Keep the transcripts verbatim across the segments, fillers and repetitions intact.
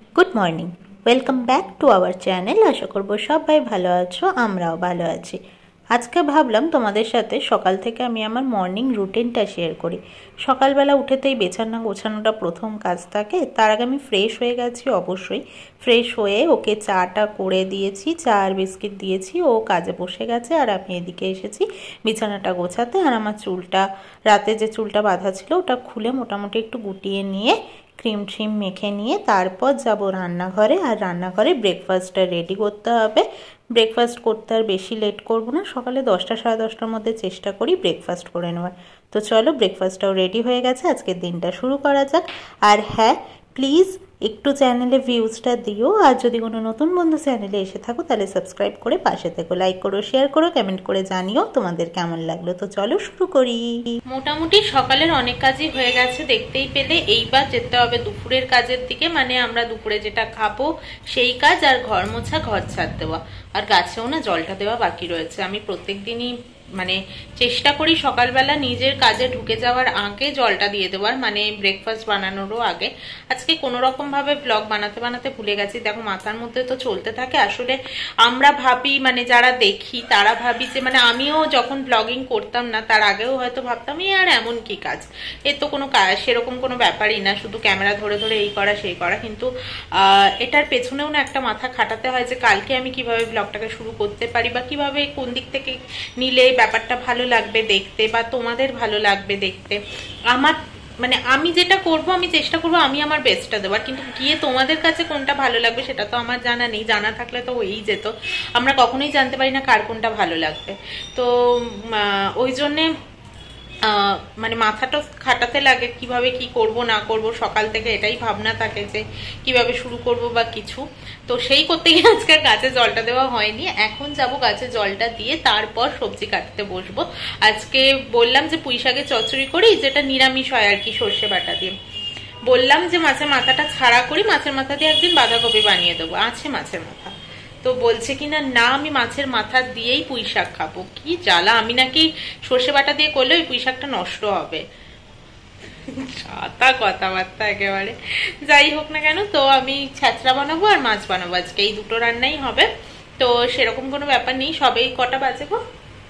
Good morning, welcome back to our channel. আশা করবো সবাই ভালো আছো, আমরাও ভালো আছি। আজকে ভাবলাম তোমাদের সাথে সকাল থেকে আমি আমার মর্নিং রুটিনটা শেয়ার করি। সকালবেলা উঠেতেই বেছানা গোছানোটা প্রথম কাজ থাকে। তার আগে আমি ফ্রেশ হয়ে গেছি, অবশ্যই ফ্রেশ হয়ে ওকে চাটা করে দিয়েছি, চা আর বিস্কিট দিয়েছি, ও কাজে বসে গেছে আর আমি এদিকে এসেছি বিছানাটা গোছাতে। আর আমার চুলটা, রাতে যে চুলটা বাঁধা ছিল ওটা খুলে মোটামুটি একটু গুটিয়ে নিয়ে ক্রিম ট্রিম মেখে নিয়ে তারপর যাব রান্নাঘরে। আর রান্নাঘরে ব্রেকফাস্টটা রেডি করতে হবে। ব্রেকফাস্ট করতে আর বেশি লেট করব না, সকালে দশটা সাড়ে দশটার মধ্যে চেষ্টা করি ব্রেকফাস্ট করে নেওয়ার। তো চলো, ব্রেকফাস্টটাও রেডি হয়ে গেছে, আজকের দিনটা শুরু করা যাক। আর হ্যাঁ, প্লিজ একটু চ্যানেলে ভিউজটা দিও। আর যদি কোনো নতুন বন্ধু চ্যানেলে এসে থাকো তাহলে সাবস্ক্রাইব করে পাশে থেকো, লাইক করো, শেয়ার করো, কমেন্ট করে জানিও তোমাদের কেমন লাগলো। তো চলো শুরু করি। মোটামুটি সকালের অনেক কাজই হয়ে গেছে দেখতেই পেলে। এইবার যেতে হবে দুপুরের কাজের দিকে, মানে আমরা দুপুরে যেটা খাবো সেই কাজ। আর ঘর মোছা, ঘর ছাদ দেওয়া, আর গাছেও না জলটা দেওয়া বাকি রয়েছে। আমি প্রত্যেক দিনই মানে চেষ্টা করি সকালবেলা নিজের কাজে ঢুকে যাওয়ার আগে জলটা দিয়ে দেওয়ার, মানে ব্রেকফাস্ট বানানোরও আগে। আজকে কোনো রকম ভাবে ব্লগ বানাতে বানাতে ভুলে গেছি। দেখো, মাথার মধ্যে তো চলতে থাকে। আসলে আমরা ভাবি, মানে যারা দেখি তারা ভাবি যে, মানে আমিও যখন ব্লগিং করতাম না তার আগেও হয়তো ভাবতাম এই আর এমন কি কাজ, এ তো কোনো কাজ, সেরকম কোনো ব্যাপারই না, শুধু ক্যামেরা ধরে ধরে এই করা সেই করা। কিন্তু আহ এটার পেছনেও না একটা মাথা খাটাতে হয় যে কালকে আমি কিভাবে ব্লগটাকে শুরু করতে পারি, বা কিভাবে কোন দিক থেকে নিলে ব্যাপারটা ভালো লাগবে দেখতে, বা তোমাদের ভালো লাগবে দেখতে। আমার মানে আমি যেটা করব, আমি চেষ্টা করব আমি আমার বেস্টটা দেওয়ার, কিন্তু গিয়ে তোমাদের কাছে কোনটা ভালো লাগবে সেটা তো আমার জানা নেই। জানা থাকলে তো হয়েই যেত। আমরা কখনোই জানতে পারি না কার কোনটা ভালো লাগবে। তো ওই জন্যে মানে মাথাটা খাটাতে লাগে কিভাবে কি করব না করব। সকাল থেকে এটাই ভাবনা থাকে যে কিভাবে শুরু করব বা কিছু। তো সেই করতে গিয়ে আজকে গাছে জলটা দেওয়া হয়নি। এখন যাব গাছে জলটা দিয়ে তারপর সবজি কাটতে বসবো। আজকে বললাম যে পুঁই শাকের চচ্চড়ি করি, যেটা নিরামিষ হয় আর কি, সর্ষে বাটা দিয়ে। বললাম যে মাছের মাথাটা ছাড়া করি, মাছের মাথা দিয়ে একদিন বাঁধাকপি বানিয়ে দেবো, আছে মাছের মাথা। তো বলছে কিনা না আমি মাছের মাথা দিয়েই পুঁই শাক খাবো। কি জ্বালা, আমি নাকি সর্ষে বাটা দিয়ে করলে ওই পুঁই শাকটা নষ্ট হবে। তা কথাবার্তা একেবারে। যাই হোক না কেন, তো আমি ছ্যাঁচড়া বানাবো আর মাছ বানাবো, আজকে এই দুটো রান্নাই হবে। তো সেরকম কোনো ব্যাপার নেই। সবেই কটা বাজে গো,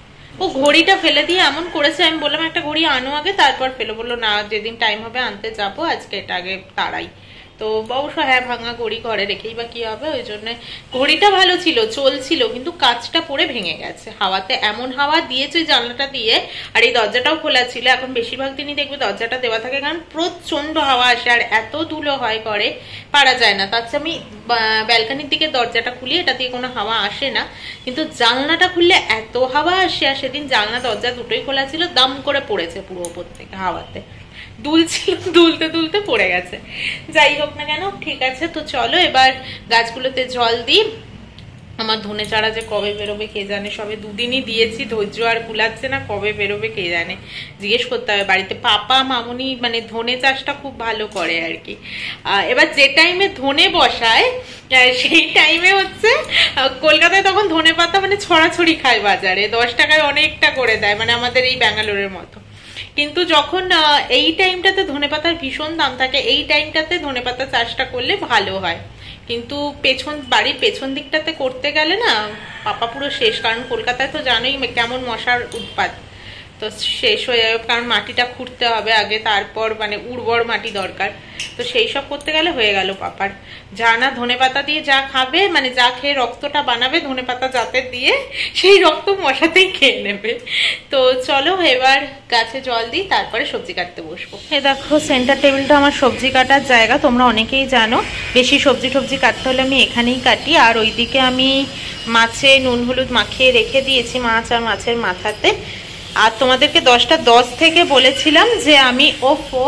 ও ঘড়িটা ফেলে দিয়ে এমন করেছে। আমি বললাম একটা ঘড়ি আনো আগে, তারপর ফেলে। বললো না, যেদিন টাইম হবে আনতে যাবো, আজকে এটা আগে তাড়াই। তো অবশ্য হ্যাঁ, ভাঙা ঘড়ি ঘরে রেখেই বা কি হবে। ওই জন্য ঘড়িটা ভালো ছিল, চলছিল, কিন্তু কাঁচটা পড়ে ভেঙে গেছে হাওয়াতে। এমন হাওয়া দিয়েছে জানলাটা দিয়ে, আর এই দরজাটাও খোলা ছিল। এখন বেশিরভাগ দিনই দেখবে দরজাটা দেওয়া থাকে, কারণ প্রচন্ড হাওয়া আসে আর এত ধুলো হয় করে পারা যায় না। তার চেয়ে আমি ব্যালকানির দিকে দরজাটা খুলি, এটা দিয়ে কোনো হাওয়া আসে না। কিন্তু জানলাটা খুললে এত হাওয়া আসে। আর সেদিন জানলা দরজা দুটোই খোলা ছিল, দাম করে পড়েছে পুরো ওপর থেকে হাওয়াতে। দুলছিল, দুলতে দুলতে পড়ে গেছে। যাই হোক না কেন, ঠিক আছে। তো চলো এবার গাছগুলোতে জল দিই। আমার ধনে চারা যে কবে বেরোবে কে জানে, সবে দুদিনই দিয়েছি, ধৈর্য আর কুলাচ্ছে না, কবে বেরোবে কে জানে। জিজ্ঞেস করতে হবে বাড়িতে। পাপা মামুনি মানে ধনে চাষটা খুব ভালো করে আর কি। এবার যে টাইমে ধনে বসায় সেই টাইমে হচ্ছে কলকাতায় তখন ধনে পাতা মানে ছড়াছড়ি খায় বাজারে, দশ টাকায় অনেকটা করে দেয়, মানে আমাদের এই ব্যাঙ্গালোরের মতো। কিন্তু যখন এই টাইমটাতে ধনেপাতার ভীষণ দাম থাকে, এই টাইমটাতে ধনেপাতা চাষটা করলে ভালো হয়। কিন্তু পেছন বাড়ির পেছন দিকটাতে করতে গেলে না পাপা পুরো শেষ, কারণ কলকাতায় তো জানোই কেমন মশার উৎপাত। তো শেষ হয়ে যাবে, কারণ মাটিটা খুঁড়তে হবে আগে, তারপর মানে উর্বর মাটি দরকার। তো সেই সব করতে গেলে হয়ে গেল পাপার। যা না ধনেপাতা দিয়ে যা খাবে, মানে যা খেয়ে রক্তটা বানাবে ধনেপাতা জাতের দিয়ে, সেই রক্ত মশাতেই খেয়ে নেবে। তো চলো এবার গাছে জল দিই, তারপরে সবজি কাটতে বসবো। এ দেখো, সেন্টার টেবিলটা আমার সবজি কাটার জায়গা। তোমরা অনেকেই জানো বেশি সবজি টবজি কাটতে হলে আমি এখানেই কাটি। আর ওইদিকে আমি মাছে নুন হলুদ মাখিয়ে রেখে দিয়েছি, মাছ আর মাছের মাথাতে। আর তোমাদেরকে দশটা দশ থেকে বলেছিলাম যে আমি ওফো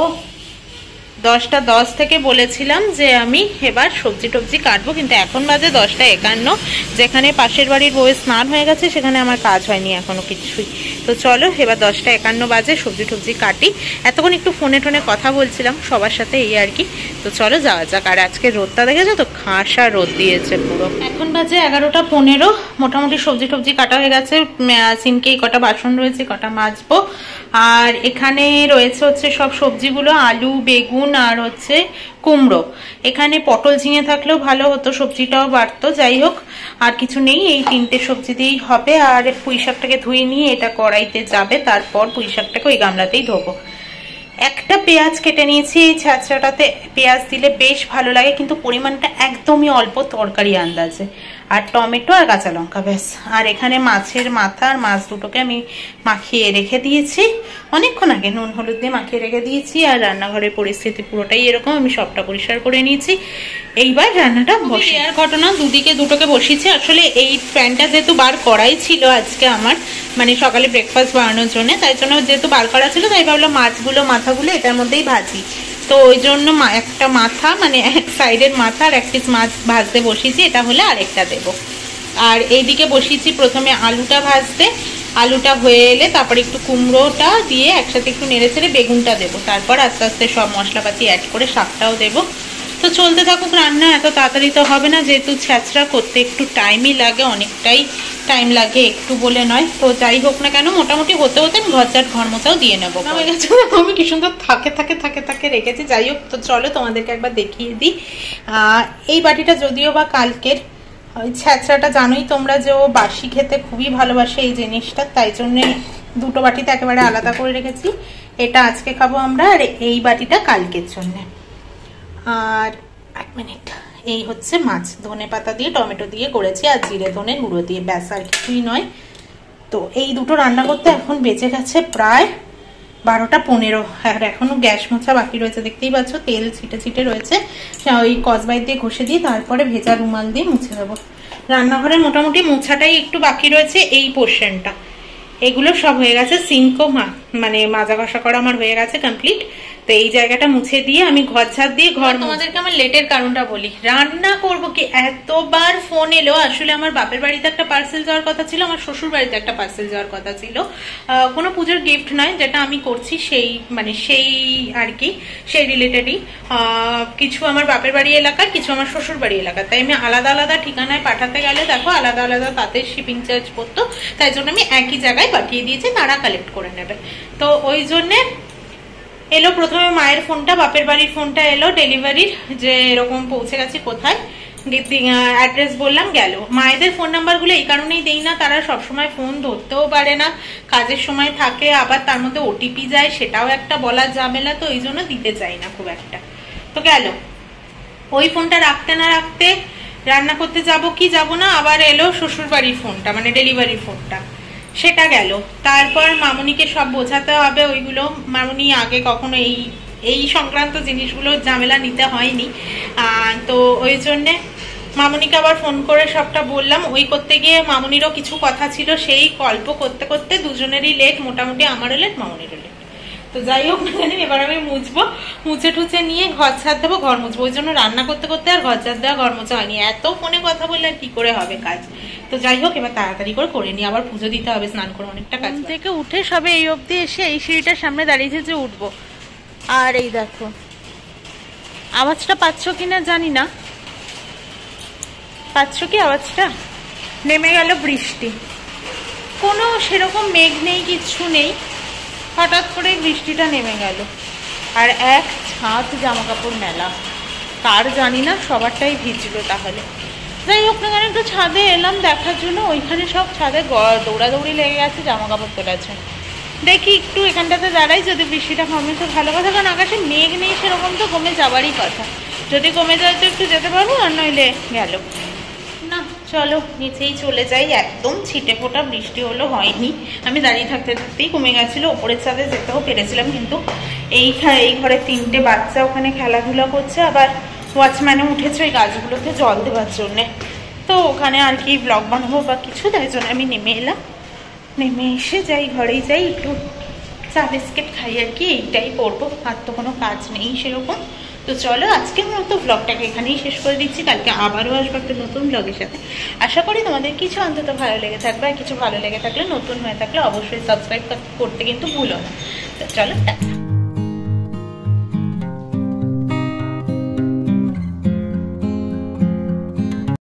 দশটা দশ থেকে বলেছিলাম যে আমি এবার সবজি টবজি কাটবো, কিন্তু এখন বাজে দশটা একান্ন। যেখানে পাশের বাড়ির বউয়ের স্নান হয়ে গেছে সেখানে আমার কাজ হয়নি এখনো কিছুই। তো চলো এবার দশটা একান্ন বাজে, সবজি টবজি কাটি। এতক্ষণ একটু ফোনে টোনে কথা বলছিলাম সবার সাথে, এই আর কি। তো চলো যাওয়া যাক। আর আজকে রোদটা দেখেছো তো, খাসা রোদ দিয়েছে পুরো। এখন বাজে এগারোটা পনেরো, মোটামুটি সবজি টবজি কাটা হয়ে গেছে। সিনকে কটা বাসন রয়েছে, কটা মাজবো। আর এখানে রয়েছে হচ্ছে সব সবজিগুলো, আলু, বেগুন, আর হচ্ছে কুমড়ো। এখানে পটল ঝিঙে থাকলেও ভালো হতো, সবজিটাও বাড়তো। যাই হোক, আর কিছু নেই, এই তিনটে সবজি দিয়েই হবে। আর পুঁই শাকটাকে ধুয়ে নিয়ে এটা কড়াইতে যাবে, তারপর পুঁই শাকটাকে ওই গামলাতেই ধোবো। একটা পেঁয়াজ কেটে নিয়েছি, এই ছ্যাঁচড়াটাতে পেঁয়াজ দিলে বেশ ভালো লাগে, কিন্তু পরিমাণটা একদমই অল্প, তরকারি আন্দাজে। আর টমেটো আর কাঁচা লঙ্কা, ব্যাস। আর এখানে মাছের মাথা আর মাছ দুটোকে আমি মাখিয়ে রেখে দিয়েছি অনেকক্ষণ আগে, নুন হলুদ দিয়ে মাখিয়ে রেখে দিয়েছি। আর রান্নাঘরের পরিস্থিতি পুরোটাই এরকম, আমি সবটা পরিষ্কার করে নিয়েছি। এইবার রান্নাটা বসে। আর ঘটনা, দুদিকে দুটোকে বসিয়েছি। আসলে এই প্যানটা যেহেতু বার করাই ছিল আজকে আমার, মানে সকালে ব্রেকফাস্ট বানানোর জন্য, তাই জন্য যেহেতু বার করা ছিল, তাই ভাবলাম মাছগুলো মাথাগুলো এটার মধ্যেই ভাজি। তো ওই জন্য একটা মাথা, মানে এক সাইডের মাথা আর এক পিস মাছ ভাজতে বসিয়েছি, এটা হলে আরেকটা দেবো। আর এইদিকে বসিয়েছি প্রথমে আলুটা ভাজতে, আলুটা হয়ে এলে তারপরে একটু কুমড়োটা দিয়ে একসাথে একটু নেড়ে চেড়ে বেগুনটা দেবো, তারপর আস্তে আস্তে সব মশলাপাতি অ্যাড করে শাকটাও দেবো। তো চলতে থাকুক রান্না, এত তাড়াতাড়ি তো হবে না, যেহেতু ছ্যাঁচড়া করতে একটু টাইমই লাগে, অনেকটাই টাইম লাগে, একটু বলে নয়। তো যাই হোক না কেন, মোটামুটি হতে হতে আমি ঘরজাট ঘর মোছাও দিয়ে নেবো। আমি কি সুন্দর থাকে থাকে থাকে থাকে রেখেছি। যাই হোক, তো চলো তোমাদেরকে একবার দেখিয়ে দিই। এই বাটিটা যদিও বা কালকের, ওই ছ্যাঁচড়াটা জানোই তোমরা যে ও বাসি খেতে খুবই ভালোবাসে এই জিনিসটা, তাই জন্যে দুটো বাটিতে একেবারে আলাদা করে রেখেছি। এটা আজকে খাবো আমরা, আর এই বাটিটা কালকের জন্য। আর এক মিনিট, এই হচ্ছে মাছ, ধনে পাতা দিয়ে টমেটো দিয়ে করেছি, আর জিরে ধনে গুঁড়ো দিয়ে, ব্যাস, আর কিছুই নয়। তো এই দুটো রান্না করতে এখন বেঁচে গেছে প্রায় বারোটা পনেরো। আর এখনো গ্যাস মোছা বাকি রয়েছে, দেখতেই পাচ্ছ তেল ছিটে ছিটে রয়েছে। ওই কসবাইট দিয়ে ঘষে দিয়ে তারপরে ভেজা রুমাল দিয়ে মুছে দেবো। রান্নাঘরে মোটামুটি মোছাটাই একটু বাকি রয়েছে, এই পোর্শনটা। এগুলো সব হয়ে গেছে, সিঙ্কও মানে মাজা ঘষা করা আমার হয়ে গেছে কমপ্লিট। তো এই জায়গাটা মুছে দিয়ে আমি ঘর ঝাড় দিয়ে ঘর। তোমাদেরকে আমার লেটের কারণটা বলি, রান্না করবো কি, এতবার ফোন এলো। আসলে আমার বাপের বাড়িতে একটা পার্সেল যাওয়ার কথা ছিল, আমার শ্বশুর বাড়িতে একটা পার্সেল যাওয়ার কথা ছিল। কোনো পুজোর গিফট নয়, যেটা আমি করছি সেই মানে সেই আর কি, সেই রিলেটেডই। কিছু আমার বাপের বাড়ি এলাকার, কিছু আমার শ্বশুর বাড়ি এলাকার, তাই আমি আলাদা আলাদা ঠিকানায় পাঠাতে গেলে দেখো আলাদা আলাদা তাতে শিপিং চার্জ পড়তো, তাই জন্য আমি একই জায়গায় পাঠিয়ে দিয়েছি, তারা কালেক্ট করে নেবে। তো ওই জন্যে এলো প্রথমে মায়ের ফোনটা, বাপের বাড়ির ফোনটা এলো ডেলিভারির, যে এরকম পৌঁছে গেছে কোথায়, অ্যাড্রেস বললাম, গেল। মায়েদের ফোন নাম্বারগুলো এই কারণেই দেই না, তারা সবসময় ফোন ধরতেও পারে না, কাজের সময় থাকে, আবার তার মধ্যে ওটিপি যায়, সেটাও একটা বলার ঝামেলা, তো এই জন্য দিতে চাই না খুব একটা। তো গেল, ওই ফোনটা রাখতে না রাখতে রান্না করতে যাব কি যাব না, আবার এলো শ্বশুর বাড়ির ফোনটা, মানে ডেলিভারি ফোনটা, সেটা গেল। তারপর মামুনিকে সব বোঝাতে হবে ওইগুলো, মামুনি আগে কখনো এই এই সংক্রান্ত জিনিসগুলো ঝামেলা নিতে হয়নি। তো ওই জন্যে মামুনিকে আবার ফোন করে সবটা বললাম। ওই করতে গিয়ে মামুনিরও কিছু কথা ছিল, সেই গল্প করতে করতে দুজনেরই লেট, মোটামুটি আমারও লেট, মামুনিরও লেট। তো যাই হোক না, এবার আমি মুছবো, মুছে টুছে নিয়ে ঘর ছাড় দেবো, ঘর মুছবো। ওই জন্য রান্না করতে করতে আর ঘর ছাড় দেওয়া, ঘর মোছা হয়নি। এত ফোনে কথা বললে আর কি করে হবে কাজ। তো যাই হোক, এবার তাড়াতাড়ি করে করে নিই, আবার পুজো দিতে হবে, স্নান করে অনেকটা কাজ থেকে উঠে সবে এই অবধি এসে এই সিঁড়িটার সামনে দাঁড়িয়েছে যে উঠবো। আর এই দেখো, আওয়াজটা পাচ্ছ কিনা জানি না, পাচ্ছ কি আওয়াজটা? নেমে গেল বৃষ্টি, কোনো সেরকম মেঘ নেই, কিচ্ছু নেই, হঠাৎ করে বৃষ্টিটা নেমে গেল। আর এক ছাদ জামা কাপড় মেলা, কার জানি না, সবারটাই ভিজলো তাহলে। যাই হোক না কেন, একটু ছাদে এলাম দেখার জন্য, ওইখানে সব ছাদে দৌড়াদৌড়ি লেগে গেছে জামা কাপড় তোলার জন্য। দেখি একটু এখানটাতে দাঁড়াই, যদি বৃষ্টিটা কমে তো ভালো কথা, কারণ আকাশে মেঘ নেই সেরকম, তো কমে যাবারই কথা। যদি কমে যায় তো একটু যেতে পারবো, আর নইলে গেল না। চলো নিচেই চলে যাই, একদম ছিটে ফোটা বৃষ্টি হলো, হয়নি। আমি দাঁড়িয়ে থাকতে থাকতেই কমে গেছিলো, ওপরের ছাদে যেতেও পেরেছিলাম, কিন্তু এই এই ঘরে তিনটে বাচ্চা ওখানে খেলাধুলা করছে, আবার ওয়াচম্যানও উঠেছে ওই গাছগুলোতে জল দেওয়ার জন্যে। তো ওখানে আর কি ব্লগ বানাবো বা কিছু, তাই জন্য আমি নেমে এলাম। নেমে এসে যাই, ঘরেই যাই, একটু চা বিস্কিট খাই আর কি, এইটাই করবো, আর তো কোনো কাজ নেই সেরকম। তো চলো আজকের মতো ব্লগটাকে এখানেই শেষ করে দিচ্ছি, কালকে আবারও আসবো একটা নতুন ব্লগের সাথে। আশা করি তোমাদের কিছু অন্তত ভালো লেগে থাকবে, আর কিছু ভালো লেগে থাকলে, নতুন হয়ে থাকলে অবশ্যই সাবস্ক্রাইব করতে কিন্তু ভুলো না। তো চলো টাটা।